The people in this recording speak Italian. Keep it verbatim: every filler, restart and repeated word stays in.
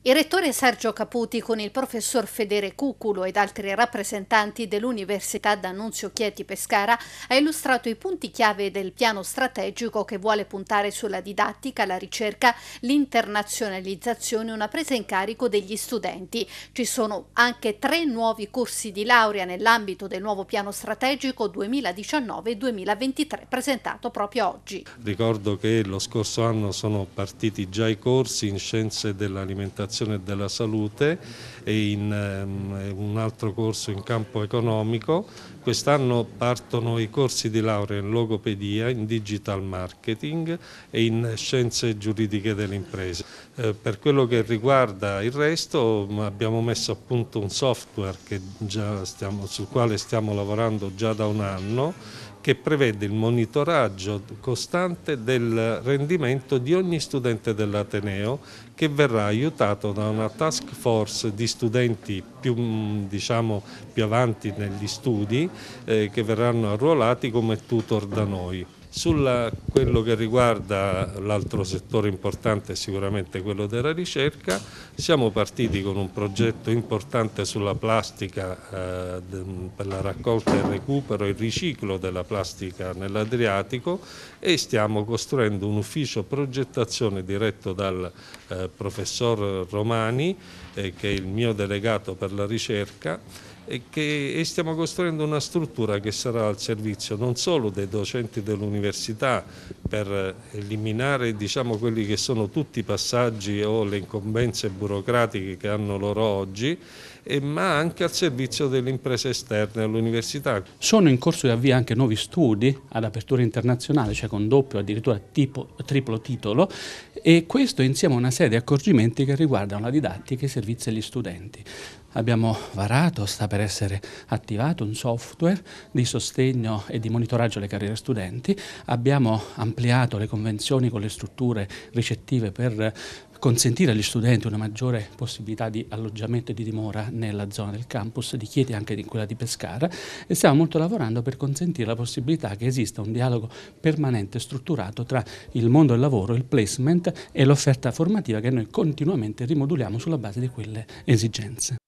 Il rettore Sergio Caputi con il professor Federe Cuculo ed altri rappresentanti dell'Università D'Annunzio Chieti Pescara ha illustrato i punti chiave del piano strategico che vuole puntare sulla didattica, la ricerca, l'internazionalizzazione e una presa in carico degli studenti. Ci sono anche tre nuovi corsi di laurea nell'ambito del nuovo piano strategico duemiladiciannove duemilaventitré presentato proprio oggi. Ricordo che lo scorso anno sono partiti già i corsi in scienze dell'alimentazione e della salute e in um, un altro corso in campo economico. Quest'anno partono i corsi di laurea in logopedia, in digital marketing e in scienze giuridiche delle imprese. Eh, per quello che riguarda il resto abbiamo messo a punto un software che già stiamo, sul quale stiamo lavorando già da un anno, che prevede il monitoraggio costante del rendimento di ogni studente dell'Ateneo, che verrà aiutato da una task force di studenti più, diciamo, più avanti negli studi eh, che verranno arruolati come tutor da noi. Su quello che riguarda l'altro settore importante è sicuramente quello della ricerca. Siamo partiti con un progetto importante sulla plastica eh, per la raccolta e il recupero e il riciclo della plastica nell'Adriatico e stiamo costruendo un ufficio progettazione diretto dal eh, professor Romani eh, che è il mio delegato per la ricerca e, che, e stiamo costruendo una struttura che sarà al servizio non solo dei docenti dell'università per eliminare, diciamo, quelli che sono tutti i passaggi o le incombenze burocratiche che hanno loro oggi, e, ma anche al servizio delle imprese esterne all'università. Sono in corso di avvio anche nuovi studi ad apertura internazionale, cioè con doppio, addirittura tipo, triplo titolo, e questo insieme a una serie di accorgimenti che riguardano la didattica e i servizi agli studenti. Abbiamo varato, sta per essere attivato un software di sostegno e di monitoraggio alle carriere studenti, abbiamo ampliato le convenzioni con le strutture ricettive per consentire agli studenti una maggiore possibilità di alloggiamento e di dimora nella zona del campus di Chieti e anche in quella di Pescara, e stiamo molto lavorando per consentire la possibilità che esista un dialogo permanente e strutturato tra il mondo del lavoro, il placement e l'offerta formativa che noi continuamente rimoduliamo sulla base di quelle esigenze.